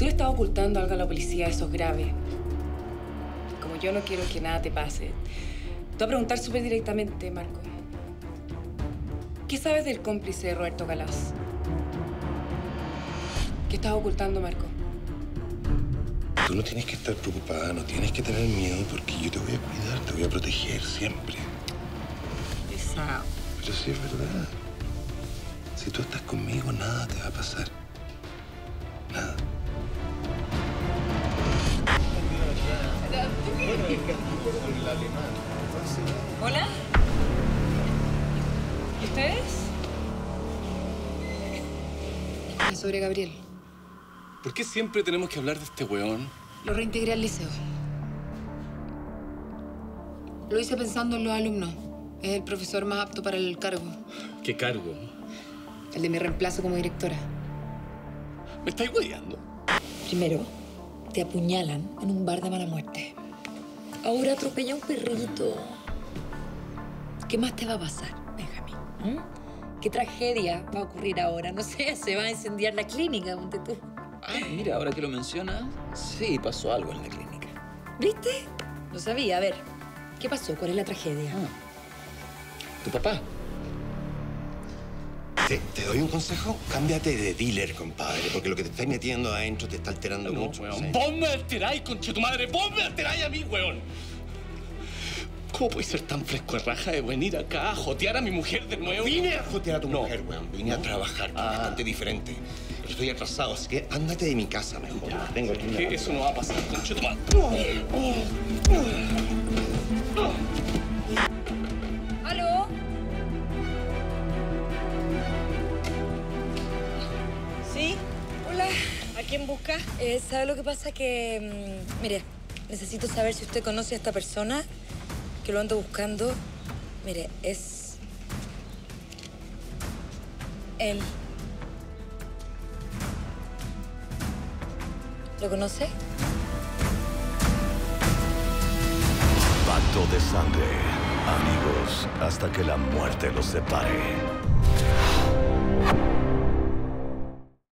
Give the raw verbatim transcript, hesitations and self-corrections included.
tú le estás ocultando algo a la policía, eso es grave. Como yo no quiero que nada te pase, te voy a preguntar súper directamente, Marco. ¿Qué sabes del cómplice de Roberto Galaz? ¿Qué estás ocultando, Marco? Tú no tienes que estar preocupada, no tienes que tener miedo, porque yo te voy a cuidar, te voy a proteger siempre. Esa... Pero sí es verdad. Si tú estás conmigo, nada te va a pasar. Nada. ¿Hola? ¿Y ustedes? Es sobre Gabriel. ¿Por qué siempre tenemos que hablar de este weón? Lo reintegré al liceo. Lo hice pensando en los alumnos. Es el profesor más apto para el cargo. ¿Qué cargo? El de mi reemplazo como directora. ¿Me estáis hueveando? Primero, te apuñalan en un bar de mala muerte. Ahora atropella a un perrito. ¿Qué más te va a pasar, Benjamín? ¿Mm? ¿Qué tragedia va a ocurrir ahora? No sé, se va a incendiar la clínica, ponte tú. Ah, mira, ahora que lo menciona, sí, pasó algo en la clínica. ¿Viste? Lo sabía. A ver, ¿qué pasó? ¿Cuál es la tragedia? Ah. ¿Tu papá? Te, te doy un consejo, cámbiate de dealer, compadre, porque lo que te estás metiendo adentro te está alterando No, mucho. weón. ¿Sí? Vos me alteráis, conche tu madre. Vos me alteráis a mí, weón. ¿Cómo puedes ser tan fresco de raja de venir acá a jotear a mi mujer de nuevo? Vine a jotear a tu No. mujer, weón. Vine a trabajar, que es Ah. bastante diferente. Pero estoy atrasado, así que ándate de mi casa mejor. Ya. Tengo aquí una- Eso no va a pasar, conche tu madre. ¿Aló? ¿Sí? Hola. ¿A quién busca? Eh, ¿Sabe lo que pasa? Que, mm, mire, necesito saber si usted conoce a esta persona que lo ando buscando. Mire, es... él. ¿Lo conoce? Pacto de sangre. Amigos, hasta que la muerte los separe.